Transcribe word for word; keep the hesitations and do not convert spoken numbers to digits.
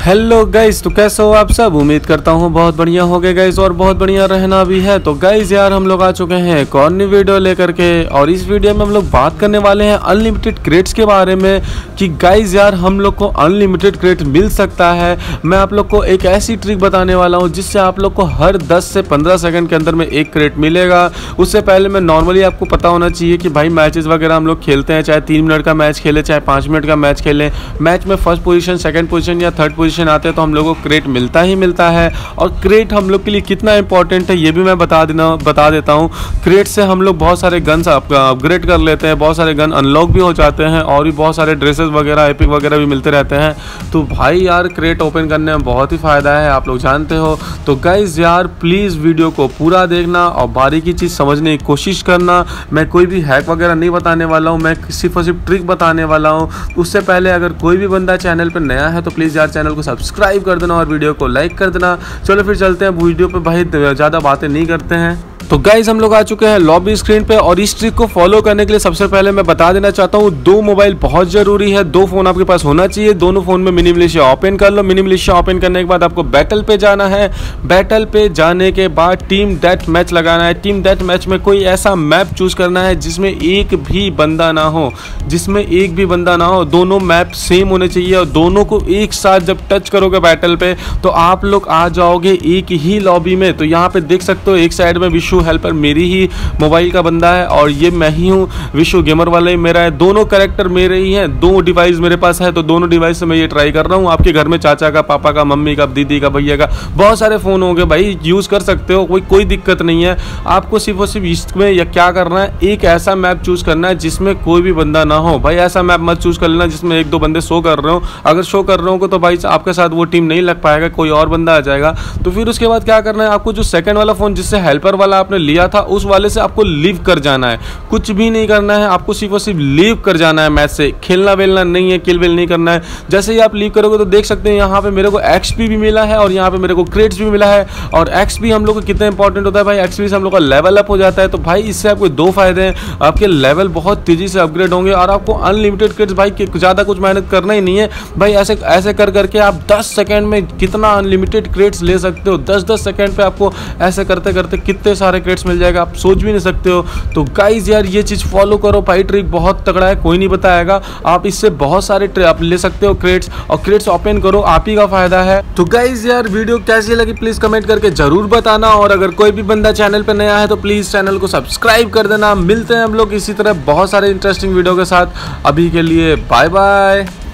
Hello guys, तो कैसे हो आप सब। उम्मीद करता हूँ बहुत बढ़िया हो गए गाइस, और बहुत बढ़िया रहना भी है। तो गाइस यार हम लोग आ चुके हैं एक और नई वीडियो लेकर के, और इस वीडियो में हम लोग बात करने वाले हैं अनलिमिटेड क्रेट्स के बारे में कि गाइस यार हम लोग को अनलिमिटेड क्रेट मिल सकता है। मैं आप लोग को एक ऐसी ट्रिक बताने वाला हूँ जिससे आप लोग को हर दस से पंद्रह सेकंड के अंदर में एक क्रेट मिलेगा। उससे पहले मैं नॉर्मली आपको पता होना चाहिए कि भाई मैचेस वगैरह हम लोग खेलते हैं, चाहे तीन मिनट का मैच खेले चाहे पाँच मिनट का मैच खेलें, मैच में फर्स्ट पोजीशन सेकंड पोजीशन या थर्ड पोजीशन आते हैं तो हम लोगों को क्रेट मिलता ही मिलता है। और क्रेट हम लोग के लिए कितना इंपॉर्टेंट है ये भी मैं बता देना बता देता हूँ। क्रेट से हम लोग बहुत सारे गन्स अपग्रेड कर लेते हैं, बहुत सारे गन अनलॉक भी हो जाते हैं, और भी बहुत सारे ड्रेसेस वगैरह एपिक वगैरह भी मिलते रहते हैं। तो भाई यार क्रेट ओपन करने में बहुत ही फ़ायदा है, आप लोग जानते हो। तो गाइज यार प्लीज़ वीडियो को पूरा देखना और बारीकी चीज़ समझने की कोशिश करना। मैं कोई भी हैक वगैरह नहीं बताने वाला हूँ, मैं सिर्फ और सिर्फ ट्रिक बताने वाला हूँ। उससे पहले अगर कोई भी बंदा चैनल पर नया है तो प्लीज़ यार चैनल को सब्सक्राइब कर देना और वीडियो को लाइक कर देना। चलो फिर चलते हैं वीडियो पे, भाई ज़्यादा बातें नहीं करते हैं। तो गाइज हम लोग आ चुके हैं लॉबी स्क्रीन पे, और इस ट्रिक को फॉलो करने के लिए सबसे पहले मैं बता देना चाहता हूँ दो मोबाइल बहुत जरूरी है, दो फोन आपके पास होना चाहिए। दोनों फोन में मिनी मिलिशिया ओपन कर लो। मिनी मिलिशिया ओपन करने के बाद आपको बैटल पे जाना है। बैटल पे जाने के बाद टीम डेथ मैच लगाना है। टीम डेथ मैच में कोई ऐसा मैप चूज करना है जिसमें एक भी बंदा ना हो, जिसमें एक भी बंदा ना हो। दोनों मैप सेम होने चाहिए, और दोनों को एक साथ जब टच करोगे बैटल पे तो आप लोग आ जाओगे एक ही लॉबी में। तो यहाँ पे देख सकते हो एक साइड में विशु हेल्पर मेरी ही मोबाइल का बंदा है, और ये मैं ही हूँ विशु गेमर वाला ही मेरा है। दोनों कैरेक्टर मेरे ही हैं, दो डिवाइस मेरे पास है, तो दोनों डिवाइस से मैं ये ट्राई कर रहा हूँ। आपके घर में चाचा का, पापा का, मम्मी का, दीदी का, भैया का बहुत सारे फ़ोन होंगे भाई, यूज़ कर सकते हो, कोई कोई दिक्कत नहीं है। आपको सिर्फ और सिर्फ इसमें या क्या करना है, एक ऐसा मैप चूज़ करना है जिसमें कोई भी बंदा ना हो। भाई ऐसा मैप मत चूज़ कर लेना जिसमें एक दो बंदे शो कर रहे हो। अगर शो कर रहे हो तो भाई आपके साथ वो टीम नहीं लग पाएगा, कोई और बंदा आ जाएगा। तो फिर उसके बाद क्या करना है, आपको जो सेकंड वाला फ़ोन जिससे हेल्पर वाला आपने लिया था उस वाले से आपको लीव कर जाना है। कुछ भी नहीं करना है, आपको सिर्फ और सिर्फ लीव कर जाना है मैच से। खेलना वेलना नहीं है, किल विल नहीं करना है। जैसे ही आप लीव करोगे तो देख सकते हैं यहाँ पे मेरे को एक्सपी भी मिला है, और यहाँ पे मेरे को क्रेट्स भी मिला है। और एक्सपी हम लोग को कितना इंपॉर्टेंट होता है भाई, एक्सपी से हम लोग का लेवल अप हो जाता है। तो भाई इससे आपको दो फायदे हैं, आपके लेवल बहुत तेजी से अपग्रेड होंगे, और आपको अनलिमिटेड क्रेट्स भाई ज़्यादा कुछ मेहनत करना ही नहीं है भाई। ऐसे ऐसे कर करके आप दस सेकेंड में कितना अनलिमिटेड क्रेट्स ले सकते हो। दस दस सेकेंड पे आपको ऐसे करते करते कितने सारे क्रेट्स मिल जाएगा, आप सोच भी नहीं सकते हो। तो गाइज यार ये चीज़ फॉलो करो भाई, ट्रिक बहुत तगड़ा है, कोई नहीं बताएगा। आप इससे बहुत सारे आप ले सकते हो क्रेट्स, और क्रेट्स ओपन करो, आप ही का फायदा है। तो गाइज यार वीडियो कैसी लगी प्लीज़ कमेंट करके जरूर बताना, और अगर कोई भी बंदा चैनल पर नया है तो प्लीज़ चैनल को सब्सक्राइब कर देना। मिलते हैं हम लोग इसी तरह बहुत सारे इंटरेस्टिंग वीडियो के साथ। अभी के लिए बाय बाय।